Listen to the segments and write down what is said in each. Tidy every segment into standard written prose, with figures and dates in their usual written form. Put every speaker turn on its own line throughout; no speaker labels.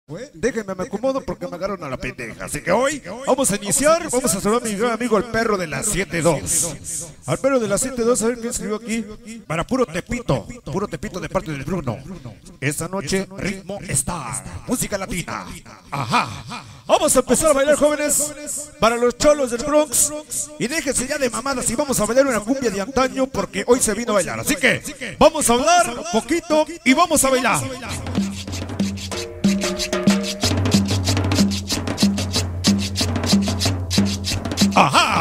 Déjenme, me acomodo porque me agarraron a la pendeja. Así que hoy vamos a iniciar. Vamos a saludar a mi gran amigo el perro de la 72. Al perro de la 72, a ver qué escribió aquí. Para puro tepito de parte del Bruno. Esta noche, ritmo está. Música latina. Ajá. Vamos a empezar a bailar, jóvenes. Para los cholos del Bronx. Y déjense ya de mamadas y vamos a bailar una cumbia de antaño porque hoy se vino a bailar. Así que vamos a hablar un poquito y vamos a bailar. Ajá.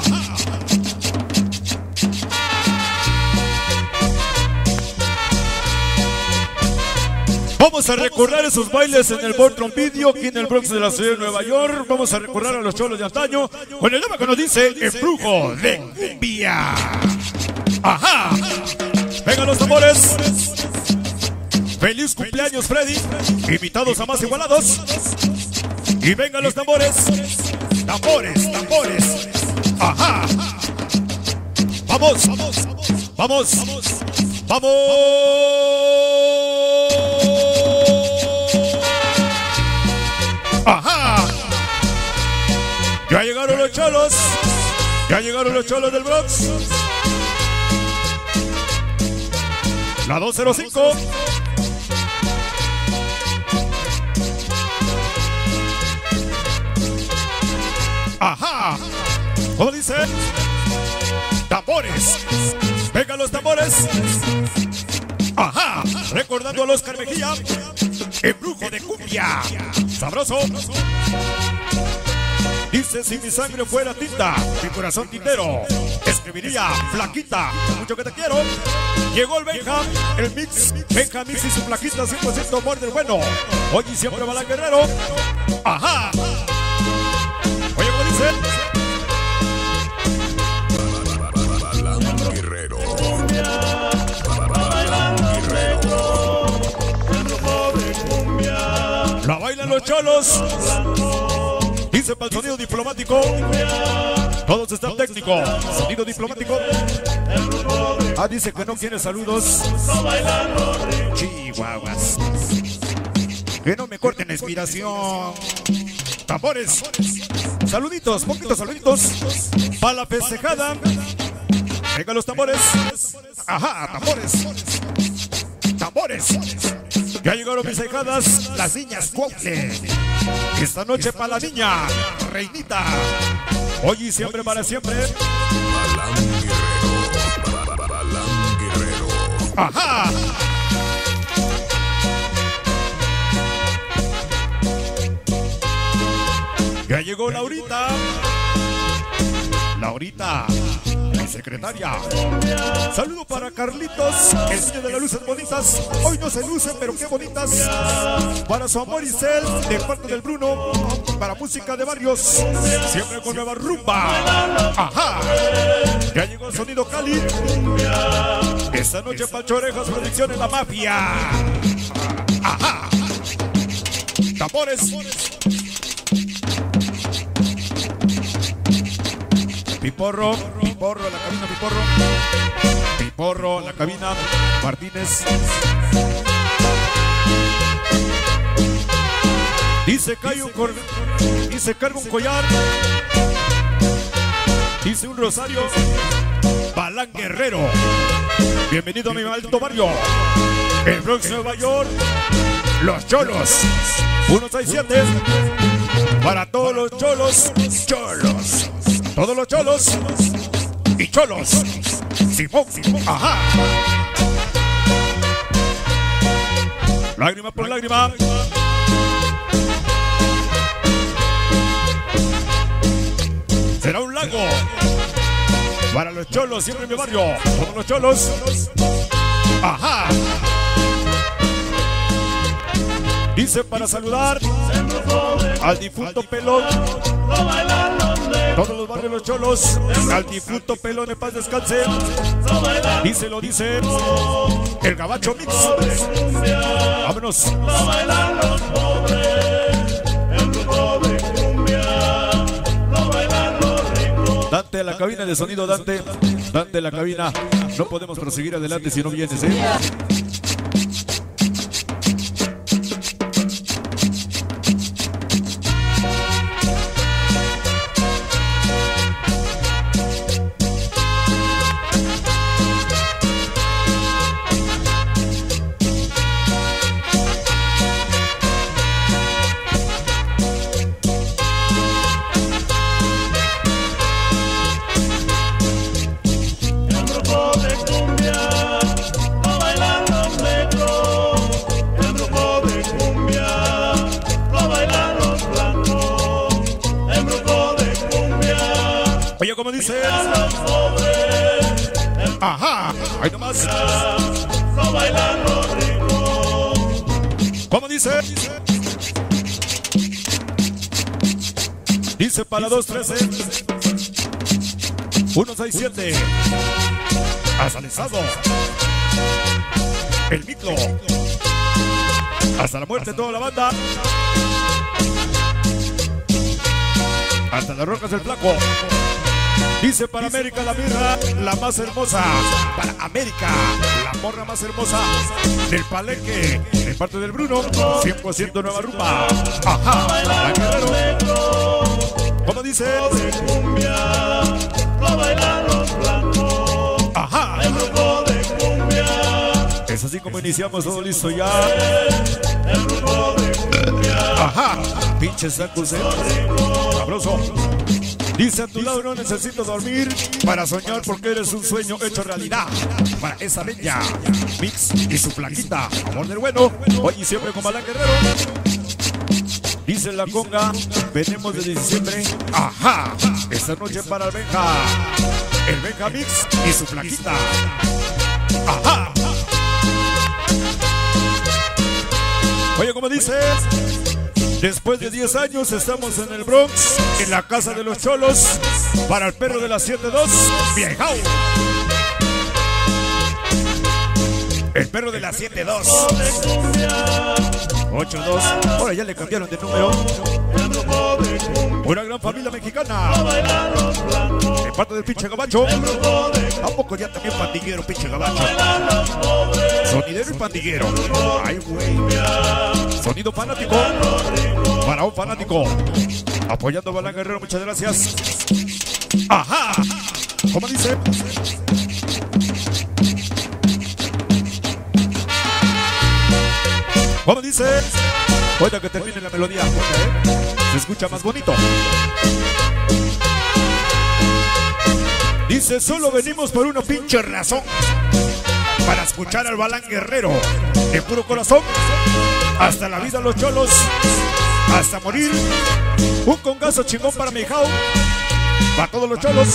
Vamos a recordar esos bailes en el Voltron Video aquí en el Bronx de la ciudad de Nueva York. Vamos a recordar a los cholos de antaño con el tema que nos dice Embrujo de Cumbia. Ajá. Vengan los tambores. Feliz cumpleaños, Freddy. Invitados a más igualados. Y vengan los tambores. Tambores. Ajá. Vamos. Ajá. Ya llegaron los cholos. Ya llegaron los cholos del Bronx. La 205. Ajá. ¿Cómo dice? Tambores. Vengan los tambores. Ajá. Recordando a los Oscar Mejía. Embrujo de Cumbia. Sabroso. Dice: si mi sangre fuera tinta, mi corazón tintero, escribiría flaquita, mucho que te quiero. Llegó el Benja, el mix. Benja Mix y su flaquita 100% amor del bueno. Hoy y siempre va la Guerrero. Ajá. Oye, ¿cómo dice? La bailan los cholos. Dice para el sonido diplomático. Todos están técnicos. Sonido diplomático. Ah, dice que no quiere saludos. Chihuahuas. Que no me corten la inspiración. Tambores. Saluditos, poquitos saluditos. Para la festejada. Vengan los tambores. Ajá, tambores. Ya llegaron mis hijadas, las niñas Cuautle. Esta noche para la niña, reinita. Hoy y siempre para siempre. Balán Guerrero. Ajá. Ya llegó Laurita. Mi secretaria. Saludo para Carlitos, el niño de las luces bonitas. Hoy no se lucen, pero qué bonitas. Para su amor Isel, de parte del Bruno. Para música de barrios, siempre con nueva rumba. Ajá. Ya llegó el sonido Cali. Esta noche Pancho Orejas, Producciones La Mafia. Ajá. Tambores. Piporro, la cabina, Piporro, la cabina, Martínez. Dice carga un collar. Dice un rosario. Balán Guerrero. Bienvenido a mi alto barrio. El Bronx, Nueva York. Los cholos. 167. Para todos los cholos. Todos los cholos y cholos. Simón. Ajá. Lágrima por lágrima. Será un lago. Para los cholos, siempre en mi barrio. Todos los cholos. Ajá. Dice para saludar al difunto Pelón. Todos los barrios los cholos. Al difunto Pelón, en paz descanse. Dice el Gabacho Mix. Vámonos. Dante a la cabina de sonido, Dante a la cabina. No podemos proseguir adelante si no vienes, Oye, ¿cómo dice? Ajá, ahí nomás. ¿Cómo dice? Dice para 213 167 Asalezado el micro hasta la muerte toda la banda, hasta las rocas del flaco. Dice para América la mirra, la más hermosa. Para América, la morra más hermosa del Palenque, de parte del Bruno, 100% nueva rumba. Ajá, la Guerrero. ¿Cómo dice? Ajá. Es así como iniciamos, todo listo ya. Ajá, pinche sacos, sabroso. Dice a tu lado no necesito dormir para soñar porque eres un sueño hecho realidad. Para esa bella Mix y su flaquita, amor del bueno, hoy y siempre con Balán Guerrero. Dice la conga, venimos de diciembre. Ajá, esta noche para el Benja Mix y su flaquita. Ajá. Oye, ¿cómo dice? Después de 10 años estamos en el Bronx, en la casa de los cholos, para el perro de la 72, Viejao. El perro de la 72 82. Ahora ya le cambiaron de número. Una gran familia mexicana. De parte del pinche gabacho. ¿A poco ya también pandillero, pinche gabacho? Sonidero y pandillero. Ay, güey. Sonido fanático. Para un fanático. Apoyando a Balán Guerrero, muchas gracias. Ajá. ¿Cómo dice? ¿Cómo dice? Ahorita que termine la melodía, se escucha más bonito. Dice, solo venimos por una pinche razón, para escuchar al Balán Guerrero, de puro corazón, hasta la vida los cholos, hasta morir. Un congazo chingón para mi Jau, para todos los cholos.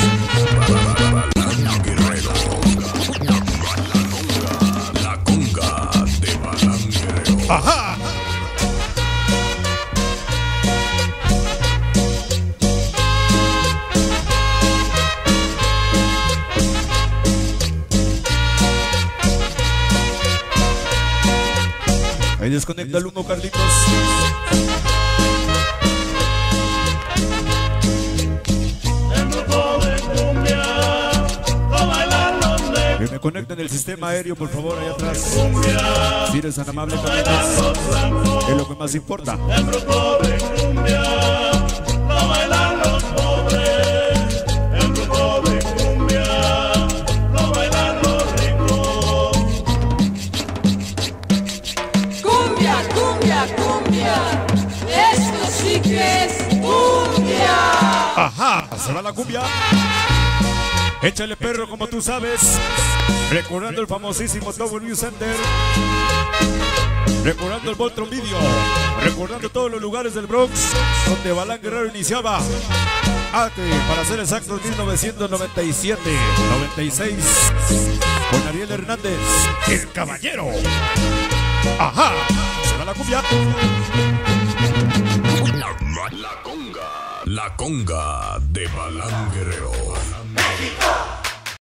Ajá. Ahí desconecta el humo, Carlitos. Que me conecten el sistema aéreo, por favor, allá atrás. Si eres tan amable, Carlitos, es lo que más importa.
Cumbia, cumbia, cumbia. Esto sí que es cumbia.
Ajá, se va la cumbia. Échale perro como tú sabes. Recordando el famosísimo W Center. Recordando el Voltron Video. Recordando todos los lugares del Bronx donde Balán Guerrero iniciaba. Para ser exactos, 1997, 96. Con Ariel Hernández, el caballero. Ajá, se va la cumbia.
La conga de Balán Guerrero.
México.